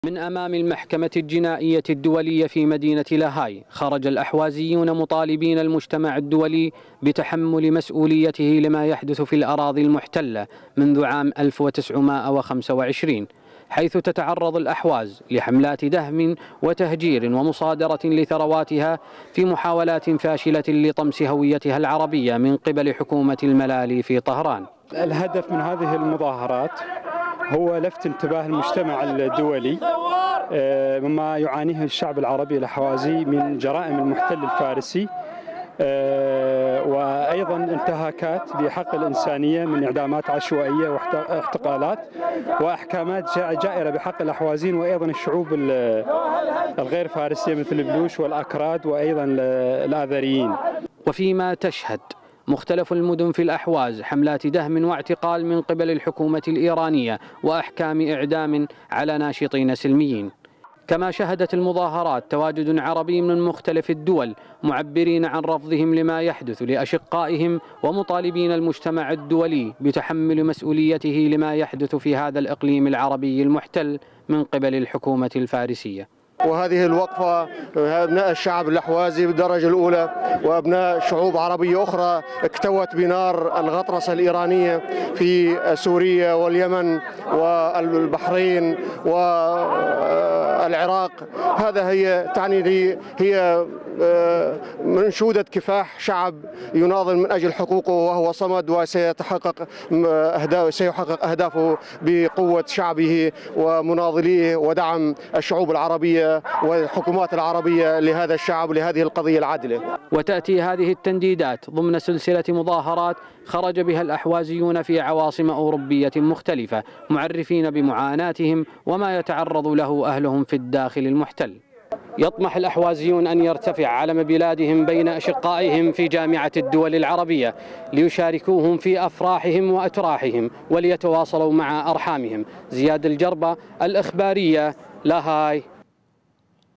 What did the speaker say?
من أمام المحكمة الجنائية الدولية في مدينة لاهاي خرج الأحوازيون مطالبين المجتمع الدولي بتحمل مسؤوليته لما يحدث في الأراضي المحتلة منذ عام 1925، حيث تتعرض الأحواز لحملات دهم وتهجير ومصادرة لثرواتها في محاولات فاشلة لطمس هويتها العربية من قبل حكومة الملالي في طهران. الهدف من هذه المظاهرات هو لفت انتباه المجتمع الدولي مما يعانيه الشعب العربي الأحوازي من جرائم المحتل الفارسي، وأيضا انتهاكات بحق الإنسانية من إعدامات عشوائية واغتقالات وأحكامات جائرة بحق الأحوازيين وأيضا الشعوب الغير فارسية مثل البلوش والأكراد وأيضا الآذريين. وفيما تشهد مختلف المدن في الأحواز حملات دهم واعتقال من قبل الحكومة الإيرانية وأحكام إعدام على ناشطين سلميين. كما شهدت المظاهرات تواجد عربي من مختلف الدول معبرين عن رفضهم لما يحدث لأشقائهم ومطالبين المجتمع الدولي بتحمل مسؤوليته لما يحدث في هذا الإقليم العربي المحتل من قبل الحكومة الفارسية. وهذه الوقفة أبناء الشعب الأحوازي بالدرجة الأولى وأبناء شعوب عربية أخرى اكتوت بنار الغطرسة الإيرانية في سوريا واليمن والبحرين والعراق. هذا هي تعني لي هي منشودة كفاح شعب يناضل من أجل حقوقه وهو صمد وسيحقق أهدافه بقوة شعبه ومناضليه ودعم الشعوب العربية والحكومات العربية لهذا الشعب ولهذه القضية العادلة. وتأتي هذه التنديدات ضمن سلسلة مظاهرات خرج بها الأحوازيون في عواصم أوروبية مختلفة معرفين بمعاناتهم وما يتعرض له أهلهم في الداخل المحتل. يطمح الأحوازيون أن يرتفع علم بلادهم بين أشقائهم في جامعة الدول العربية ليشاركوهم في أفراحهم وأتراحهم وليتواصلوا مع أرحامهم. زياد الجربة، الإخبارية، لاهاي.